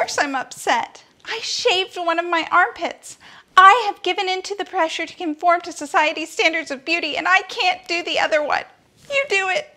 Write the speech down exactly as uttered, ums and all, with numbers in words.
course I'm upset. I shaved one of my armpits. I have given in to the pressure to conform to society's standards of beauty, and I can't do the other one. You do it.